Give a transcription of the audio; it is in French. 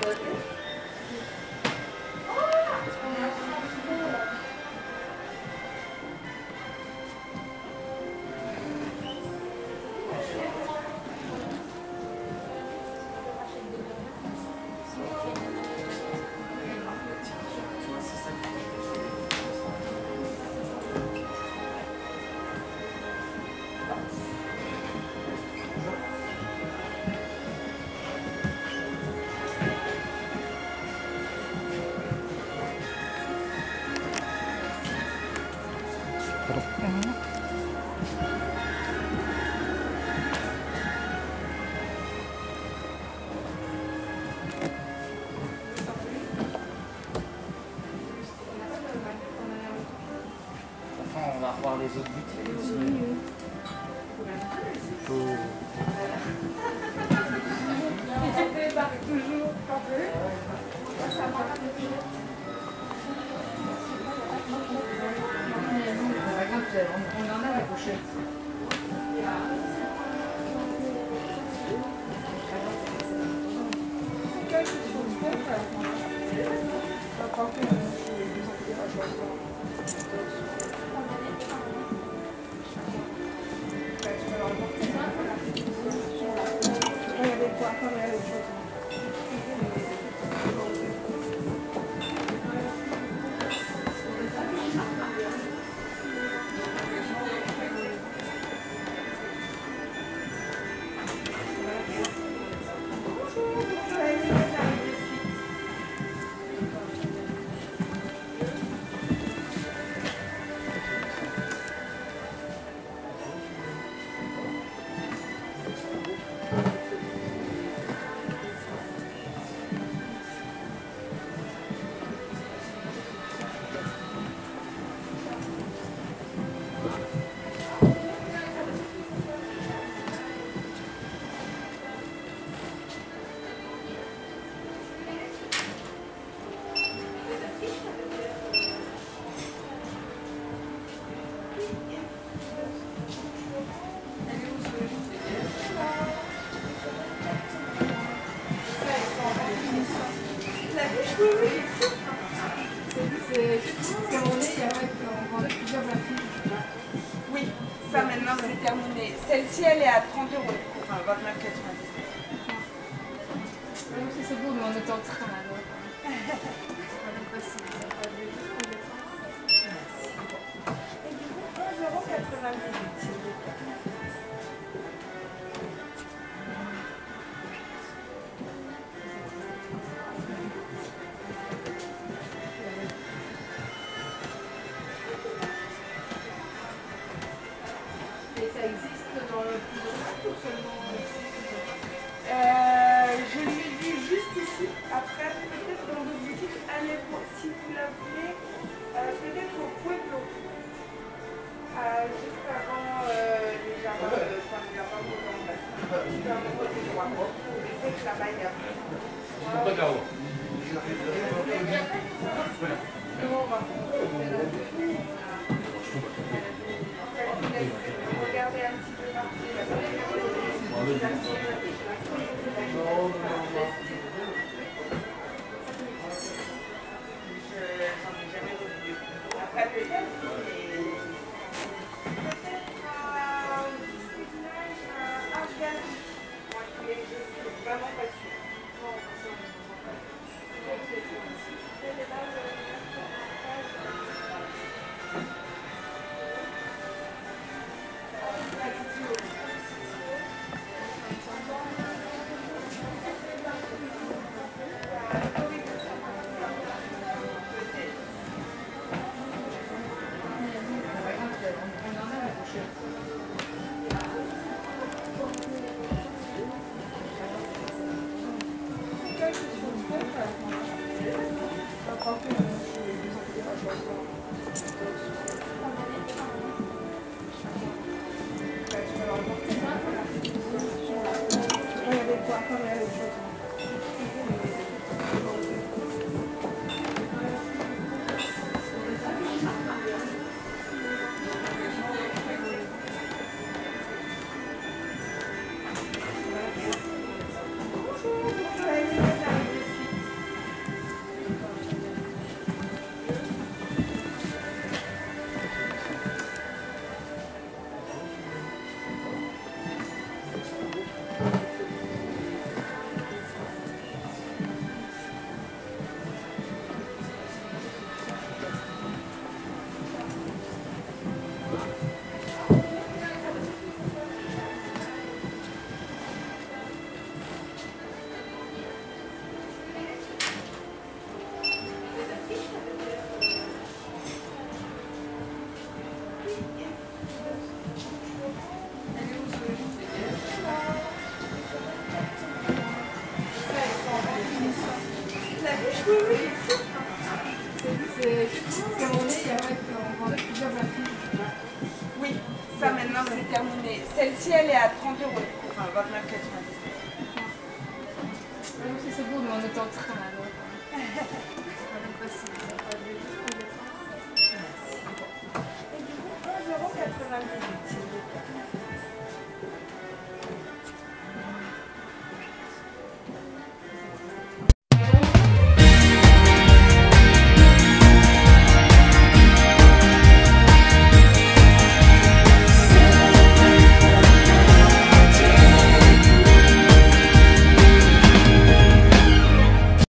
On va revoir les autres boutiques aussi. Il débarque toujours quand même. On en a la pochette. Oui, ça maintenant c'est terminé. Celle-ci elle est à 30 €, enfin 29,90 €. C'est beau, mais on est en train alors. Et du coup, 11,98 €. Ça existe dans le plus de ou seulement Je l'ai vu juste ici. Après, peut-être dans d'autres boutiques, allez voir si vous la voulez. Peut-être au Pueblo. Juste avant les jardins. Enfin, les jardins de l'ambassade. Juste avant côté droit. Je sais que là-bas, il y a. Comment on va? Regardez un petit peu après peut-être mais je suis vraiment pas sûre. Oui, oui. C'est juste terminé, il y a on vendait plusieurs batteries. Oui, ça maintenant c'est terminé. Celle-ci elle est à 30 €, enfin 29,99 €. C'est beau, mais on est en train alors.